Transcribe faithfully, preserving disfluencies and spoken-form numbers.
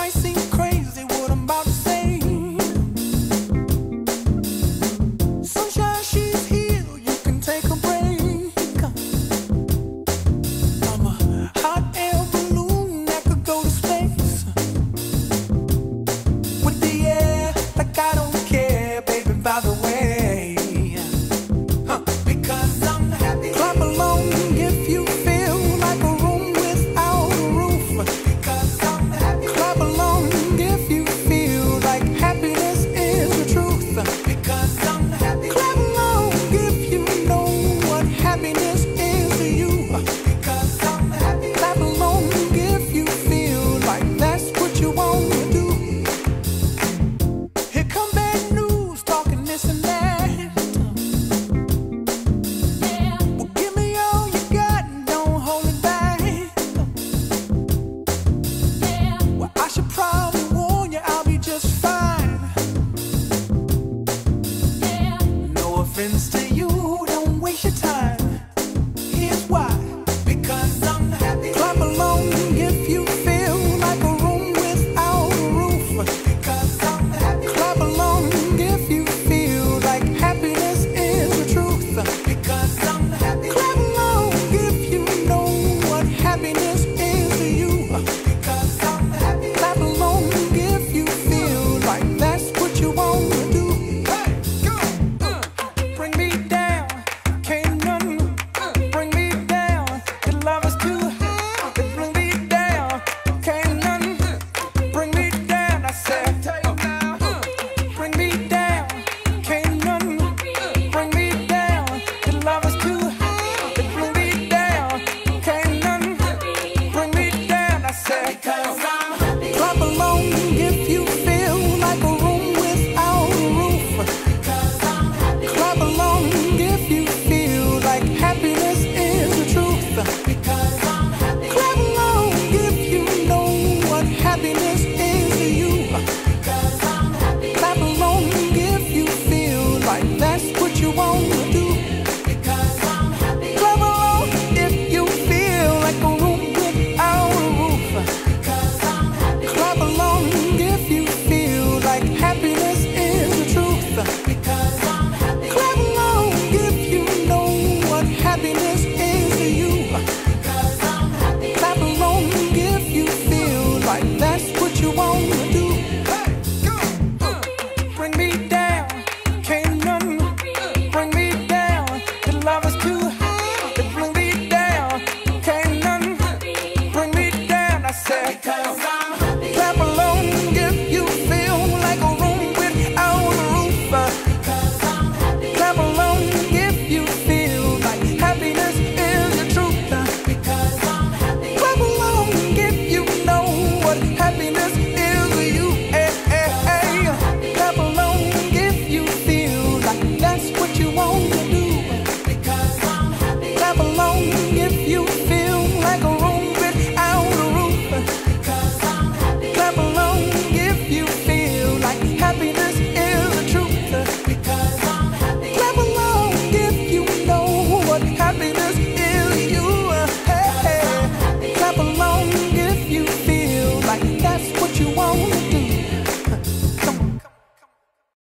might seem crazy what I'm about to say. Sunshine, she's here, you can take a break. I'm a hot air balloon that could go to space. With the air, like I don't care, baby, by the way. Huh. Because I'm happy. Clap along if you feel like a room without a roof. Because I'm happy. Clap along if you feel like happiness is the truth. Because I'm happy. Clap along if you know what happiness is to you. Because I'm happy. Clap along if you feel like that's what you want to do. Here come bad news, talking this and that. Well, give me all you got and don't hold it back. Well, I should probably warn you, I'll be just fine. No offense to you, don't waste your time. Here's why. Because I'm happy. Clap along if you feel like a room without a roof. Because I'm happy. Clap along if you feel like happiness is the truth. Because I'm happy. Clap along if you know what happiness is to you. Because I'm happy. Clap along if you feel like that's what you want to do. Hey, go! Uh, bring me down, can't none bring me down. The love is too high. Bring me down, can't none bring me down. I said, uh, bring me down, can't none bring me down. The love is too high. Bring me down, can't none bring me down. I said, because I'm happy. Clap along if you feel like a room without a roof. Because I'm happy. Clap along if you feel like happiness is the truth. Because I'm happy. Clap along if you know what happiness is to you. Because I'm happy. Clap along if you feel like that's what you want to do. Because I'm happy. Clap along if you feel like a room without a roof. Because I'm happy. Clap along if you feel like happiness is the truth. Because I'm happy. Clap along if you know what happiness is to you. Because I'm happy. Clap along if you feel like that's what you want to do. Hey, go! Uh, bring me down, can't none bring me down. The love is too high. Bring me down, can't none bring me down. I said, because